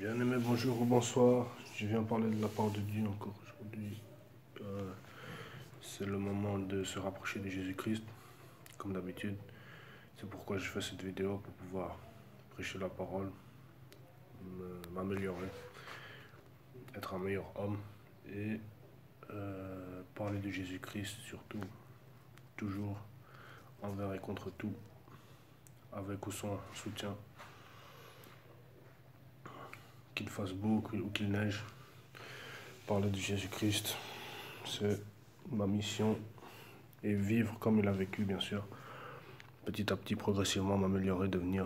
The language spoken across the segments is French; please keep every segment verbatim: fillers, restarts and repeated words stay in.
Bien-aimé, bonjour ou bonsoir. Je viens parler de la part de Dieu encore aujourd'hui. Euh, c'est le moment de se rapprocher de Jésus-Christ, comme d'habitude. C'est pourquoi je fais cette vidéo, pour pouvoir prêcher la parole, m'améliorer, être un meilleur homme et euh, parler de Jésus-Christ surtout, toujours, envers et contre tout, avec ou sans soutien. Qu'il fasse beau ou qu'il neige, parler de Jésus-Christ, c'est ma mission, et vivre comme il a vécu, bien sûr, petit à petit, progressivement m'améliorer, devenir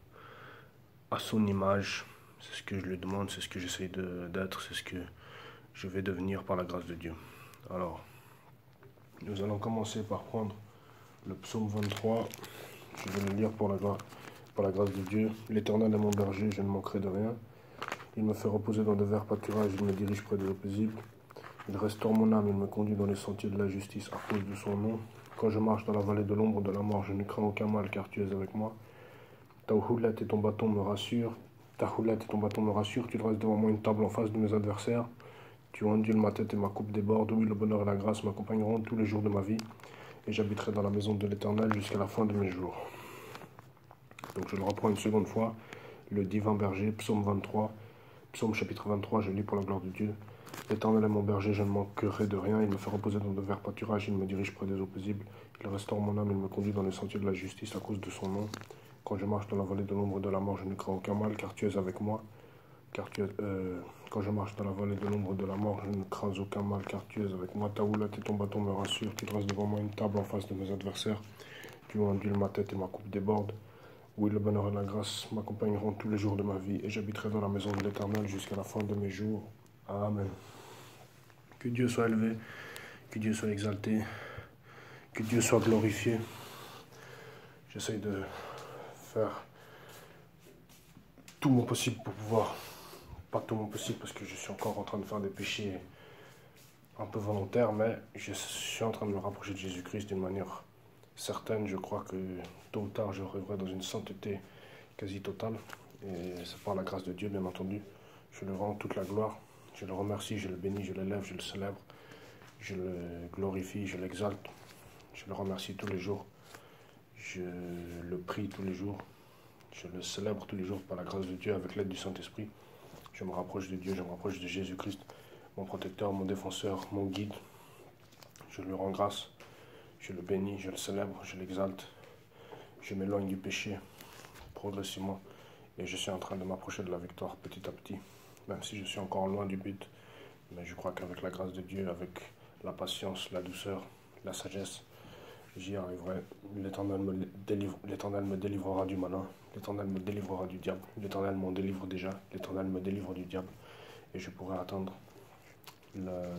à son image. C'est ce que je lui demande, c'est ce que j'essaie d'être, c'est ce que je vais devenir par la grâce de Dieu. Alors, nous allons commencer par prendre le psaume vingt-trois. Je vais le lire pour la, pour la grâce de Dieu. L'Éternel est mon berger, je ne manquerai de rien. Il me fait reposer dans de verts pâturages, il me dirige près des eaux paisibles. Il restaure mon âme, il me conduit dans les sentiers de la justice à cause de son nom. Quand je marche dans la vallée de l'ombre de la mort, je ne crains aucun mal, car tu es avec moi. Ta houlette et ton bâton me rassurent. Ta houlette et ton bâton me rassurent. Tu dresses devant moi une table en face de mes adversaires. Tu ondules ma tête et ma coupe déborde. Oui, le bonheur et la grâce m'accompagneront tous les jours de ma vie. Et j'habiterai dans la maison de l'Éternel jusqu'à la fin de mes jours. Donc je le reprends une seconde fois. Le divin berger, psaume vingt-trois. Psaume chapitre vingt-trois, je lis pour la gloire de Dieu. L'Éternel est mon berger, je ne manquerai de rien. Il me fait reposer dans de verts pâturages, il me dirige près des eaux paisibles. Il restaure mon âme, il me conduit dans les sentiers de la justice à cause de son nom. Quand je marche dans la vallée de l'ombre de la mort, je ne crains aucun mal, car tu es avec moi. Car tu es, euh, quand je marche dans la vallée de l'ombre de la mort, je ne crains aucun mal, car tu es avec moi. Ta houlette et ton bâton me rassurent. Tu dresses devant moi une table en face de mes adversaires. Tu ondules ma tête et ma coupe déborde. Oui, le bonheur et la grâce m'accompagneront tous les jours de ma vie, et j'habiterai dans la maison de l'Éternel jusqu'à la fin de mes jours. Amen. Que Dieu soit élevé, que Dieu soit exalté, que Dieu soit glorifié. J'essaie de faire tout mon possible pour pouvoir, pas tout mon possible parce que je suis encore en train de faire des péchés un peu volontaires, mais je suis en train de me rapprocher de Jésus-Christ d'une manière certaine. Je crois que tôt ou tard je rêverai dans une sainteté quasi totale, et c'est par la grâce de Dieu, bien entendu. Je lui rends toute la gloire, je le remercie, je le bénis, je l'élève, je le célèbre, je le glorifie, je l'exalte, je le remercie tous les jours, je le prie tous les jours, je le célèbre tous les jours par la grâce de Dieu avec l'aide du Saint-Esprit. Je me rapproche de Dieu, je me rapproche de Jésus-Christ, mon protecteur, mon défenseur, mon guide. Je lui rends grâce, je le bénis, je le célèbre, je l'exalte, je m'éloigne du péché progressivement, et je suis en train de m'approcher de la victoire petit à petit, même si je suis encore loin du but. Mais je crois qu'avec la grâce de Dieu, avec la patience, la douceur, la sagesse, j'y arriverai. L'Éternel me, délivre, l'Éternel me délivrera du malin, l'Éternel me délivrera du diable, l'Éternel m'en délivre déjà, l'Éternel me délivre du diable, et je pourrai atteindre le,